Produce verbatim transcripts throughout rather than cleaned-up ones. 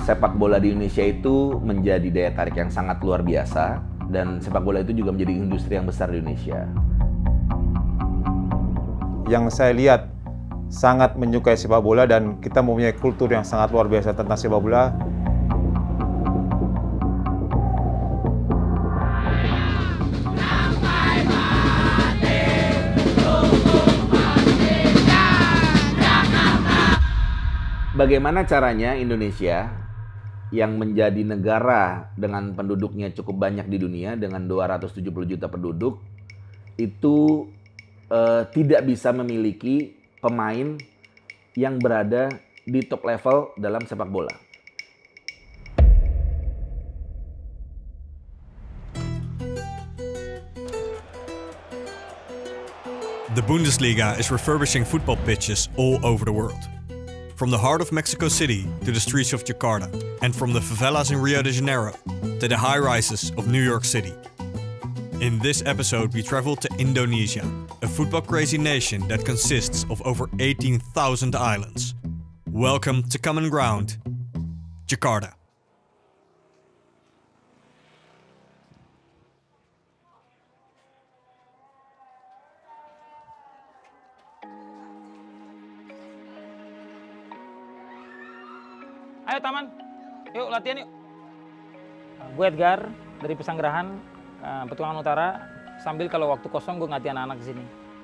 sepak bola di Indonesia itu menjadi daya tarik yang sangat luar biasa, dan sepak bola itu juga menjadi industri yang besar di Indonesia. Yang saya lihat sangat menyukai sepak bola dan kita mempunyai kultur yang sangat luar biasa tentang sepak bola. Bagaimana caranya Indonesia yang menjadi negara dengan penduduknya cukup banyak di dunia dengan dua ratus tujuh puluh juta penduduk itu eh, tidak bisa memiliki pemain yang berada di top level dalam sepak bola. The Bundesliga is refurbishing football pitches all over the world. From the heart of Mexico City to the streets of Jakarta, and from the favelas in Rio de Janeiro to the high-rises of New York City. In this episode, we travel to Indonesia, a football-crazy nation that consists of over eighteen thousand islands. Welcome to Common Ground, Jakarta. Ayo Taman, yuk latihan yuk. Gue Edgar dari Pesanggerahan, Petualangan Utara. Sambil kalau waktu kosong gue ngelatih anak-anak di sini.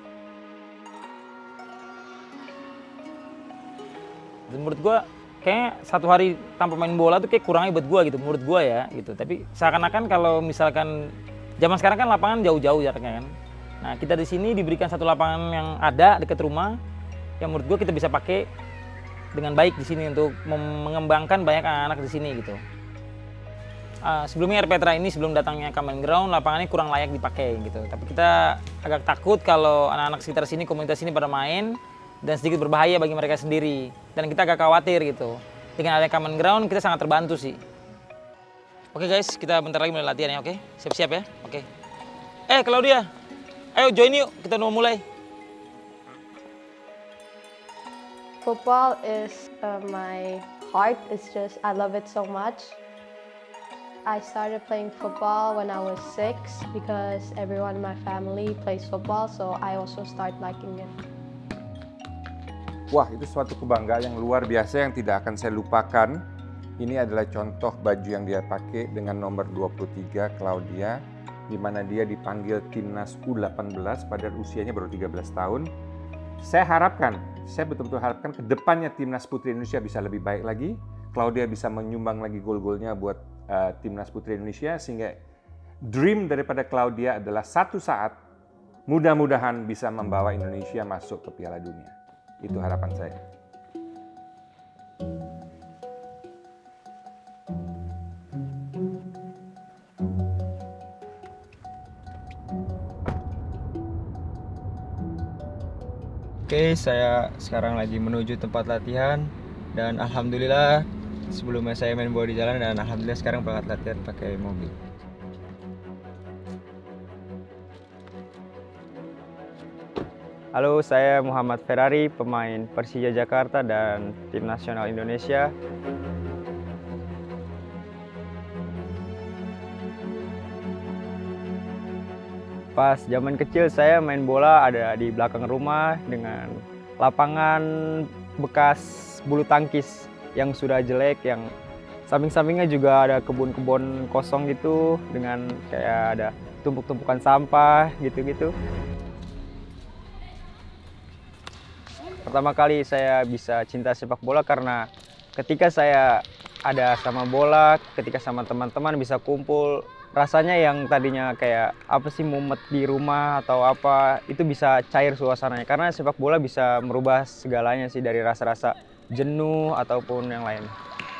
Dan menurut gue, kayaknya satu hari tanpa main bola tuh kayak kurangnya buat gue gitu, menurut gue ya gitu. Tapi seakan-akan kalau misalkan zaman sekarang kan lapangan jauh-jauh jaraknya kan. Nah kita di sini diberikan satu lapangan yang ada dekat rumah, yang menurut gue kita bisa pakai dengan baik di sini untuk mengembangkan banyak anak-anak di sini gitu. Uh, sebelumnya R Petra ini sebelum datangnya Common Ground lapangannya kurang layak dipakai gitu. Tapi kita agak takut kalau anak-anak sekitar sini, komunitas ini pada main dan sedikit berbahaya bagi mereka sendiri. Dan kita agak khawatir gitu. Dengan adanya Common Ground kita sangat terbantu sih. Oke guys, kita bentar lagi mulai latihan ya, oke? Siap-siap ya, oke. Eh Claudia, ayo join yuk, kita mau mulai. Football is uh, my heart. It's just, I love it so much. I started playing football when I was six because everyone in my family plays football, so I also start liking it. Wah, itu suatu kebanggaan yang luar biasa yang tidak akan saya lupakan. Ini adalah contoh baju yang dia pakai dengan nomor dua puluh tiga, Claudia, di mana dia dipanggil timnas U delapan belas pada usianya baru tiga belas tahun. Saya harapkan, saya betul-betul harapkan ke depannya timnas putri Indonesia bisa lebih baik lagi. Claudia bisa menyumbang lagi gol-golnya buat uh, timnas putri Indonesia, sehingga dream daripada Claudia adalah satu saat mudah-mudahan bisa membawa Indonesia masuk ke Piala Dunia. Itu harapan saya. Oke, saya sekarang lagi menuju tempat latihan dan alhamdulillah sebelumnya saya main bola di jalan dan alhamdulillah sekarang berangkat latihan pakai mobil. Halo, saya Muhammad Ferrari, pemain Persija Jakarta dan tim nasional Indonesia. Pas zaman kecil saya main bola ada di belakang rumah dengan lapangan bekas bulu tangkis yang sudah jelek, yang samping-sampingnya juga ada kebun-kebun kosong gitu dengan kayak ada tumpuk-tumpukan sampah gitu-gitu. Pertama kali saya bisa cinta sepak bola karena ketika saya ada sama bola, ketika sama teman-teman bisa kumpul, rasanya yang tadinya kayak apa sih mumet di rumah atau apa, itu bisa cair suasananya karena sepak bola bisa merubah segalanya sih, dari rasa-rasa jenuh ataupun yang lain.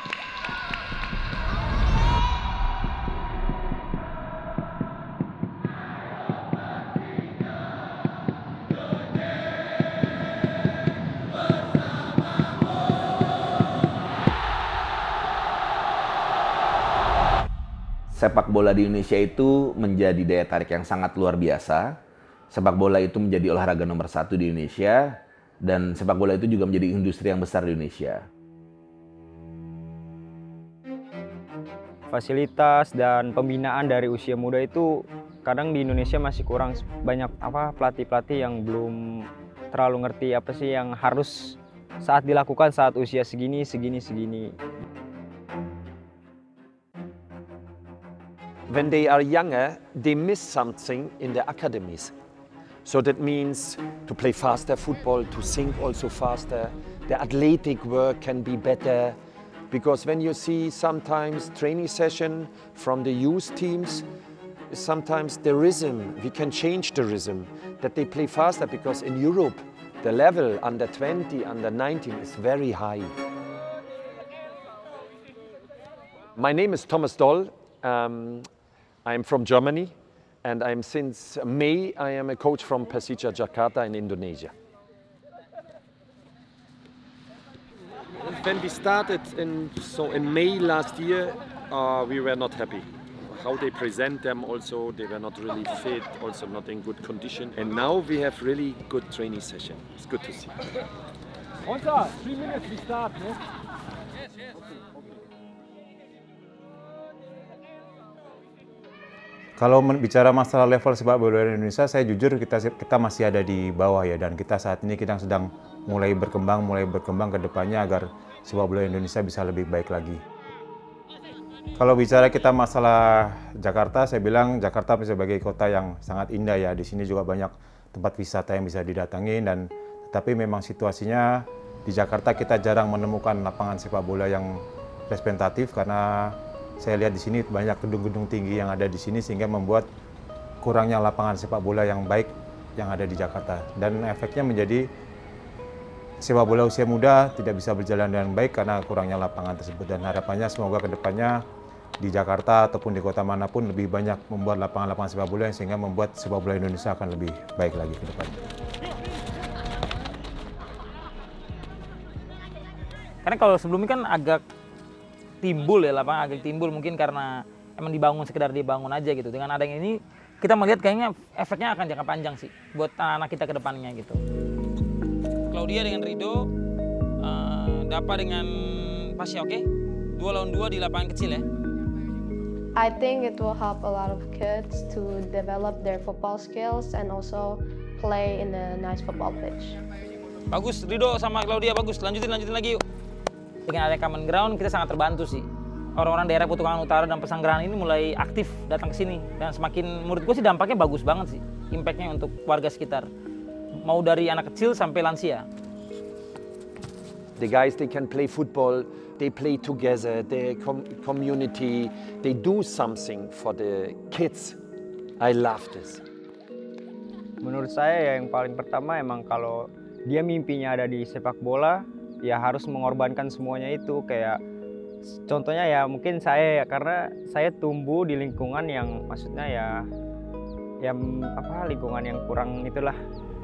Sepak bola di Indonesia itu menjadi daya tarik yang sangat luar biasa. Sepak bola itu menjadi olahraga nomor satu di Indonesia, dan sepak bola itu juga menjadi industri yang besar di Indonesia. fasilitas dan pembinaan dari usia muda itu kadang di Indonesia masih kurang banyak apa pelatih-pelatih yang belum terlalu ngerti apa sih yang harus saat dilakukan saat usia segini, segini, segini. When they are younger, they miss something in the academies. So that means to play faster football, to think also faster. The athletic work can be better. Because when you see sometimes training session from the youth teams, sometimes the rhythm, we can change the rhythm, that they play faster because in Europe, the level under twenty, under nineteen is very high. My name is Thomas Doll. Um, I'm from Germany, and I'm since May, I am a coach from Persija Jakarta in Indonesia. When we started in, so in May last year, uh, we were not happy. How they present them also, they were not really fit, also not in good condition. And now we have really good training session. It's good to see. Onsa, three minutes we start, no? Kalau bicara masalah level sepak bola Indonesia, saya jujur kita kita masih ada di bawah ya, dan kita saat ini kita sedang mulai berkembang, mulai berkembang ke depannya agar sepak bola Indonesia bisa lebih baik lagi. Kalau bicara kita masalah Jakarta, saya bilang Jakarta sebagai kota yang sangat indah ya. Di sini juga banyak tempat wisata yang bisa didatangi, dan tetapi memang situasinya di Jakarta kita jarang menemukan lapangan sepak bola yang representatif karena saya lihat di sini banyak gedung-gedung tinggi yang ada di sini sehingga membuat kurangnya lapangan sepak bola yang baik yang ada di Jakarta. Dan efeknya menjadi sepak bola usia muda tidak bisa berjalan dengan baik karena kurangnya lapangan tersebut. Dan harapannya semoga ke depannya di Jakarta ataupun di kota manapun lebih banyak membuat lapangan-lapangan sepak bola sehingga membuat sepak bola Indonesia akan lebih baik lagi ke depannya. Karena kalau sebelumnya kan agak timbul ya, lapangan agak timbul mungkin karena emang dibangun sekedar dibangun aja gitu. Dengan adanya ini kita melihat kayaknya efeknya akan jangka panjang sih buat anak-anak kita ke depannya gitu. Claudia dengan Rido, uh, Dapa dengan Pasya, oke? Okay? Dua lawan dua di lapangan kecil ya. I think it will help a lot of kids to develop their football skills and also play in a nice football pitch. Bagus, Rido sama Claudia bagus. Lanjutin, lanjutin lagi yuk. Dengan ada common ground kita sangat terbantu sih. Orang-orang daerah Petukangan Utara dan Pesanggerahan ini mulai aktif datang ke sini. Dan semakin, menurut gue sih dampaknya bagus banget sih. Impact-nya untuk warga sekitar. Mau dari anak kecil sampai lansia. The guys, they can play football, they play together, the com community, they do something for the kids. I love this. Menurut saya yang paling pertama emang kalau dia mimpinya ada di sepak bola, ya harus mengorbankan semuanya itu. Kayak contohnya ya mungkin saya ya, karena saya tumbuh di lingkungan yang maksudnya ya yang apa lingkungan yang kurang itulah.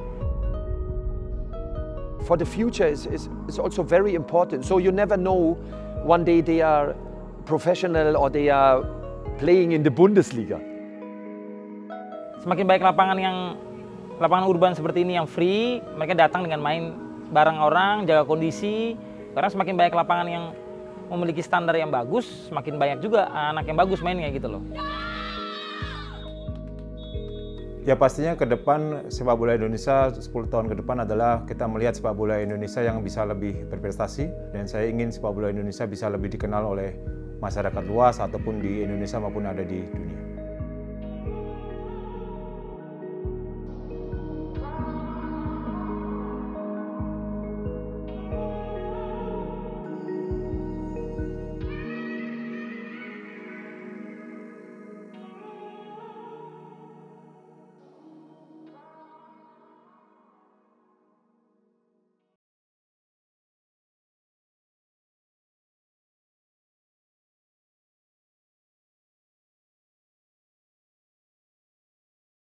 For the future is is is also very important. So you never know, one day they are professional or they are playing in the Bundesliga. Semakin baik lapangan yang lapangan urban seperti ini yang free, mereka datang dengan main bareng orang, jaga kondisi. Karena semakin banyak lapangan yang memiliki standar yang bagus, semakin banyak juga anak yang bagus mainnya gitu loh. Ya pastinya ke depan sepak bola Indonesia sepuluh tahun ke depan adalah kita melihat sepak bola Indonesia yang bisa lebih berprestasi, dan saya ingin sepak bola Indonesia bisa lebih dikenal oleh masyarakat luas ataupun di Indonesia maupun ada di dunia.